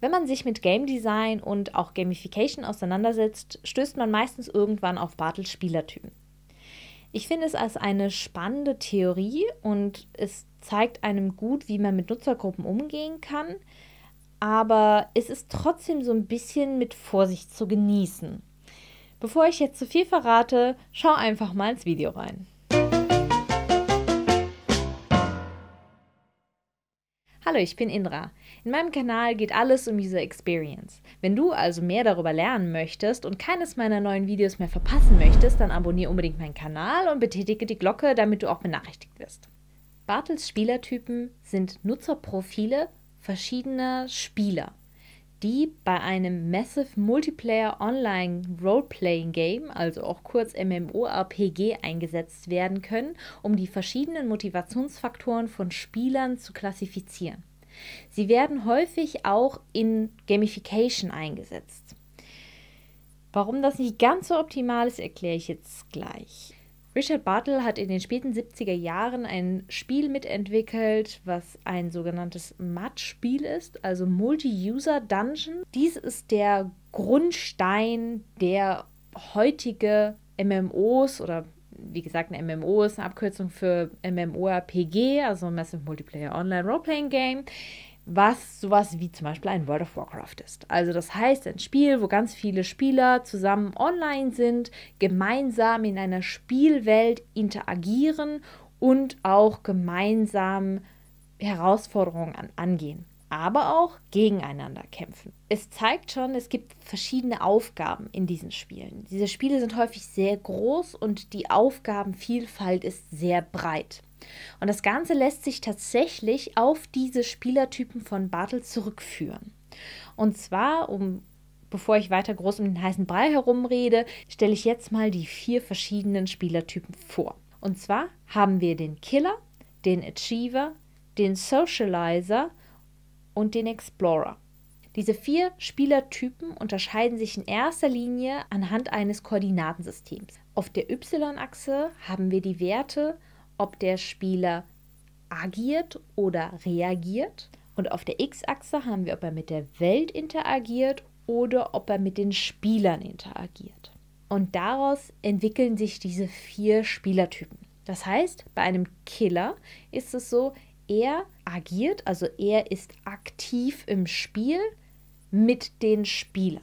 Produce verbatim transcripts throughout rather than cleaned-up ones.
Wenn man sich mit Game Design und auch Gamification auseinandersetzt, stößt man meistens irgendwann auf Bartels Spielertypen. Ich finde es als eine spannende Theorie und es zeigt einem gut, wie man mit Nutzergruppen umgehen kann, aber es ist trotzdem so ein bisschen mit Vorsicht zu genießen. Bevor ich jetzt zu viel verrate, schau einfach mal ins Video rein. Hallo, ich bin Indra. In meinem Kanal geht alles um User Experience. Wenn du also mehr darüber lernen möchtest und keines meiner neuen Videos mehr verpassen möchtest, dann abonniere unbedingt meinen Kanal und betätige die Glocke, damit du auch benachrichtigt wirst. Bartels Spielertypen sind Nutzerprofile verschiedener Spieler, die bei einem Massive Multiplayer Online Role-Playing Game, also auch kurz MMORPG, eingesetzt werden können, um die verschiedenen Motivationsfaktoren von Spielern zu klassifizieren. Sie werden häufig auch in Gamification eingesetzt. Warum das nicht ganz so optimal ist, erkläre ich jetzt gleich. Richard Bartle hat in den späten siebziger Jahren ein Spiel mitentwickelt, was ein sogenanntes M U D-Spiel ist, also Multi-User Dungeon. Dies ist der Grundstein der heutige M M Os oder wie gesagt, ein M M O ist eine Abkürzung für MMORPG, also Massive Multiplayer Online Role-Playing Game, was sowas wie zum Beispiel ein World of Warcraft ist. Also das heißt, ein Spiel, wo ganz viele Spieler zusammen online sind, gemeinsam in einer Spielwelt interagieren und auch gemeinsam Herausforderungen an, angehen, aber auch gegeneinander kämpfen. Es zeigt schon, es gibt verschiedene Aufgaben in diesen Spielen. Diese Spiele sind häufig sehr groß und die Aufgabenvielfalt ist sehr breit. Und das Ganze lässt sich tatsächlich auf diese Spielertypen von Bartle zurückführen. Und zwar, um, bevor ich weiter groß um den heißen Brei herumrede, stelle ich jetzt mal die vier verschiedenen Spielertypen vor. Und zwar haben wir den Killer, den Achiever, den Socializer und den Explorer. Diese vier Spielertypen unterscheiden sich in erster Linie anhand eines Koordinatensystems. Auf der Y-Achse haben wir die Werte, ob der Spieler agiert oder reagiert. Und auf der X-Achse haben wir, ob er mit der Welt interagiert oder ob er mit den Spielern interagiert. Und daraus entwickeln sich diese vier Spielertypen. Das heißt, bei einem Killer ist es so, er agiert, also er ist aktiv im Spiel mit den Spielern,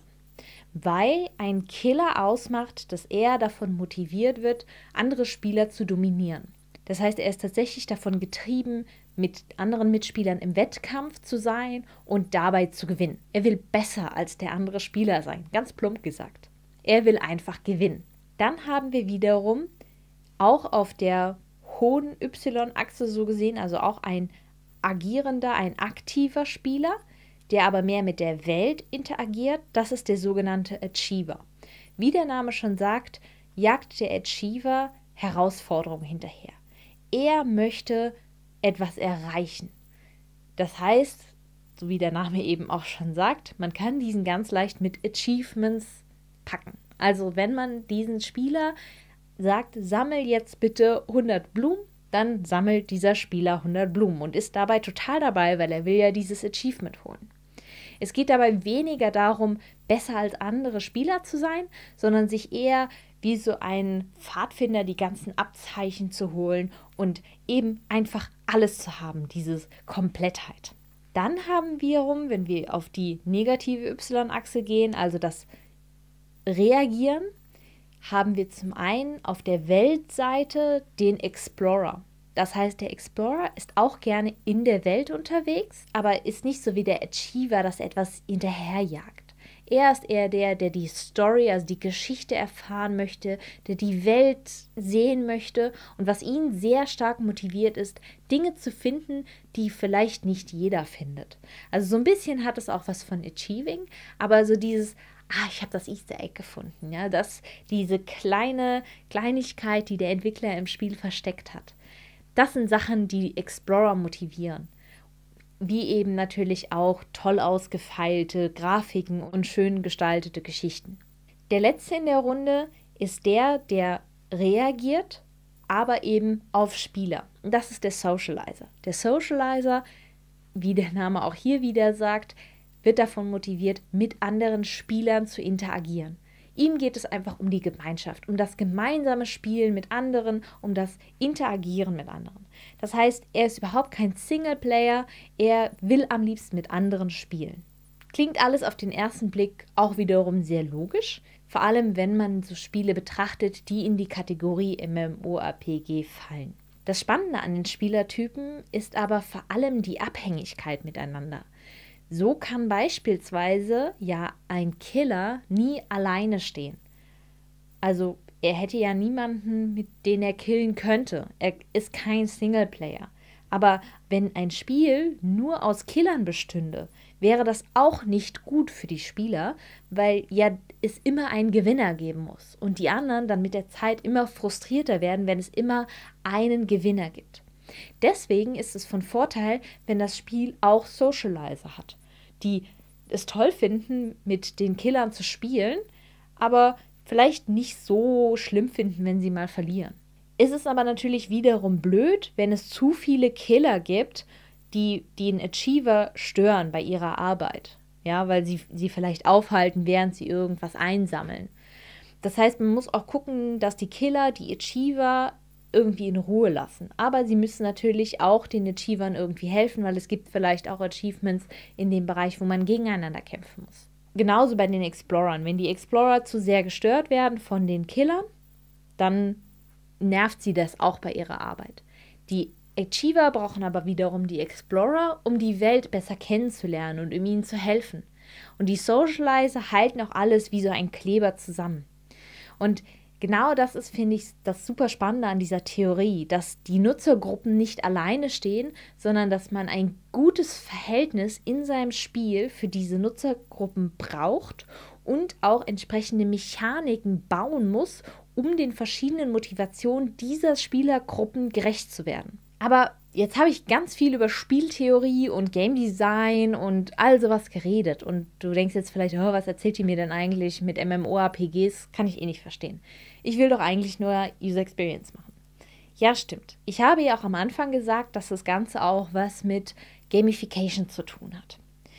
weil ein Killer ausmacht, dass er davon motiviert wird, andere Spieler zu dominieren. Das heißt, er ist tatsächlich davon getrieben, mit anderen Mitspielern im Wettkampf zu sein und dabei zu gewinnen. Er will besser als der andere Spieler sein, ganz plump gesagt. Er will einfach gewinnen. Dann haben wir wiederum auch auf der hohen Y-Achse so gesehen, also auch ein agierender, ein aktiver Spieler, der aber mehr mit der Welt interagiert. Das ist der sogenannte Achiever. Wie der Name schon sagt, jagt der Achiever Herausforderungen hinterher. Er möchte etwas erreichen. Das heißt, so wie der Name eben auch schon sagt, man kann diesen ganz leicht mit Achievements packen. Also wenn man diesen Spieler sagt, sammel jetzt bitte hundert Blumen, dann sammelt dieser Spieler hundert Blumen und ist dabei total dabei, weil er will ja dieses Achievement holen. Es geht dabei weniger darum, besser als andere Spieler zu sein, sondern sich eher wie so ein Pfadfinder die ganzen Abzeichen zu holen und eben einfach alles zu haben, diese Komplettheit. Dann haben wir, wenn wir auf die negative Y-Achse gehen, also das Reagieren, haben wir zum einen auf der Weltseite den Explorer. Das heißt, der Explorer ist auch gerne in der Welt unterwegs, aber ist nicht so wie der Achiever, dass er etwas hinterherjagt. Er ist eher der, der die Story, also die Geschichte erfahren möchte, der die Welt sehen möchte und was ihn sehr stark motiviert ist, Dinge zu finden, die vielleicht nicht jeder findet. Also so ein bisschen hat es auch was von Achieving, aber so dieses, ah, ich habe das Easter Egg gefunden, ja, das, diese kleine Kleinigkeit, die der Entwickler im Spiel versteckt hat. Das sind Sachen, die Explorer motivieren. Wie eben natürlich auch toll ausgefeilte Grafiken und schön gestaltete Geschichten. Der letzte in der Runde ist der, der reagiert, aber eben auf Spieler. Und das ist der Socializer. Der Socializer, wie der Name auch hier wieder sagt, wird davon motiviert, mit anderen Spielern zu interagieren. Ihm geht es einfach um die Gemeinschaft, um das gemeinsame Spielen mit anderen, um das Interagieren mit anderen. Das heißt, er ist überhaupt kein Singleplayer, er will am liebsten mit anderen spielen. Klingt alles auf den ersten Blick auch wiederum sehr logisch, vor allem wenn man so Spiele betrachtet, die in die Kategorie MMORPG fallen. Das Spannende an den Spielertypen ist aber vor allem die Abhängigkeit miteinander. So kann beispielsweise ja ein Killer nie alleine stehen. Also er hätte ja niemanden, mit dem er killen könnte. Er ist kein Singleplayer. Aber wenn ein Spiel nur aus Killern bestünde, wäre das auch nicht gut für die Spieler, weil ja es immer einen Gewinner geben muss und die anderen dann mit der Zeit immer frustrierter werden, wenn es immer einen Gewinner gibt. Deswegen ist es von Vorteil, wenn das Spiel auch Socializer hat, die es toll finden, mit den Killern zu spielen, aber vielleicht nicht so schlimm finden, wenn sie mal verlieren. Es ist aber natürlich wiederum blöd, wenn es zu viele Killer gibt, die den Achiever stören bei ihrer Arbeit, ja, weil sie sie vielleicht aufhalten, während sie irgendwas einsammeln. Das heißt, man muss auch gucken, dass die Killer die Achiever irgendwie in Ruhe lassen. Aber sie müssen natürlich auch den Achievern irgendwie helfen, weil es gibt vielleicht auch Achievements in dem Bereich, wo man gegeneinander kämpfen muss. Genauso bei den Explorern. Wenn die Explorer zu sehr gestört werden von den Killern, dann nervt sie das auch bei ihrer Arbeit. Die Achiever brauchen aber wiederum die Explorer, um die Welt besser kennenzulernen und um ihnen zu helfen. Und die Socializer halten auch alles wie so ein Kleber zusammen. Und genau das ist, finde ich, das super Spannende an dieser Theorie, dass die Nutzergruppen nicht alleine stehen, sondern dass man ein gutes Verhältnis in seinem Spiel für diese Nutzergruppen braucht und auch entsprechende Mechaniken bauen muss, um den verschiedenen Motivationen dieser Spielergruppen gerecht zu werden. Aber jetzt habe ich ganz viel über Spieltheorie und Game Design und all sowas geredet. Und du denkst jetzt vielleicht, oh, was erzählt die mir denn eigentlich mit MMORPGs? Kann ich eh nicht verstehen. Ich will doch eigentlich nur User Experience machen. Ja, stimmt. Ich habe ja auch am Anfang gesagt, dass das Ganze auch was mit Gamification zu tun hat.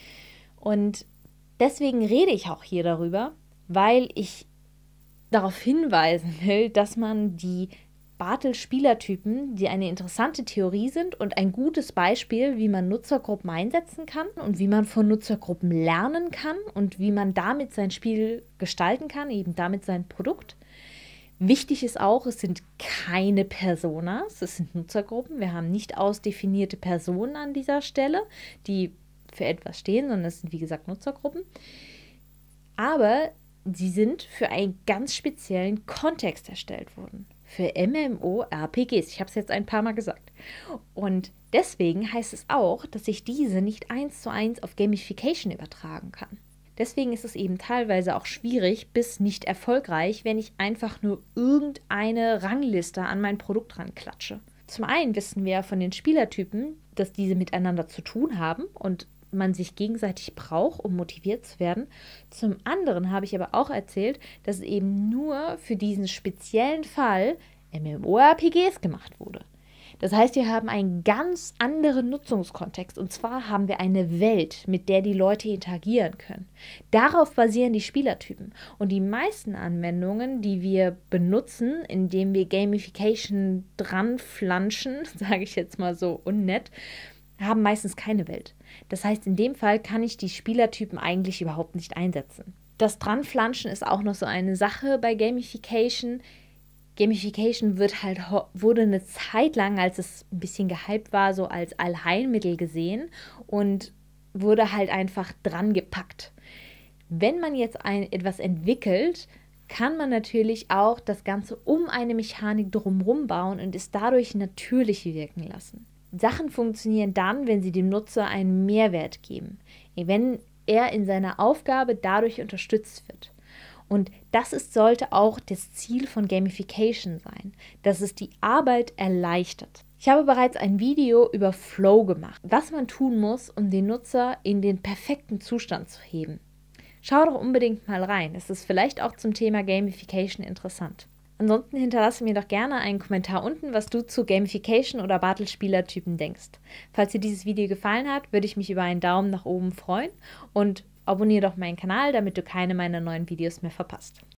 Und deswegen rede ich auch hier darüber, weil ich darauf hinweisen will, dass man die Bartel-Spielertypen, die eine interessante Theorie sind und ein gutes Beispiel, wie man Nutzergruppen einsetzen kann und wie man von Nutzergruppen lernen kann und wie man damit sein Spiel gestalten kann, eben damit sein Produkt. Wichtig ist auch, es sind keine Personas, es sind Nutzergruppen. Wir haben nicht ausdefinierte Personen an dieser Stelle, die für etwas stehen, sondern es sind, wie gesagt, Nutzergruppen. Aber sie sind für einen ganz speziellen Kontext erstellt worden. Für MMORPGs. Ich habe es jetzt ein paar Mal gesagt. Und deswegen heißt es auch, dass ich diese nicht eins zu eins auf Gamification übertragen kann. Deswegen ist es eben teilweise auch schwierig bis nicht erfolgreich, wenn ich einfach nur irgendeine Rangliste an mein Produkt ranklatsche. Zum einen wissen wir von den Spielertypen, dass diese miteinander zu tun haben und man sich gegenseitig braucht, um motiviert zu werden. Zum anderen habe ich aber auch erzählt, dass es eben nur für diesen speziellen Fall MMORPGs gemacht wurde. Das heißt, wir haben einen ganz anderen Nutzungskontext und zwar haben wir eine Welt, mit der die Leute interagieren können. Darauf basieren die Spielertypen und die meisten Anwendungen, die wir benutzen, indem wir Gamification dranflanschen, sage ich jetzt mal so unnett, haben meistens keine Welt. Das heißt, in dem Fall kann ich die Spielertypen eigentlich überhaupt nicht einsetzen. Das Dranflanschen ist auch noch so eine Sache bei Gamification. Gamification wird halt, wurde eine Zeit lang, als es ein bisschen gehypt war, so als Allheilmittel gesehen und wurde halt einfach dran gepackt. Wenn man jetzt ein, etwas entwickelt, kann man natürlich auch das Ganze um eine Mechanik drumherum bauen und es dadurch natürlich wirken lassen. Sachen funktionieren dann, wenn sie dem Nutzer einen Mehrwert geben, wenn er in seiner Aufgabe dadurch unterstützt wird. Und das ist, sollte auch das Ziel von Gamification sein, dass es die Arbeit erleichtert. Ich habe bereits ein Video über Flow gemacht, was man tun muss, um den Nutzer in den perfekten Zustand zu heben. Schau doch unbedingt mal rein, es ist vielleicht auch zum Thema Gamification interessant. Ansonsten hinterlasse mir doch gerne einen Kommentar unten, was du zu Gamification oder Bartelspielertypen denkst. Falls dir dieses Video gefallen hat, würde ich mich über einen Daumen nach oben freuen und abonniere doch meinen Kanal, damit du keine meiner neuen Videos mehr verpasst.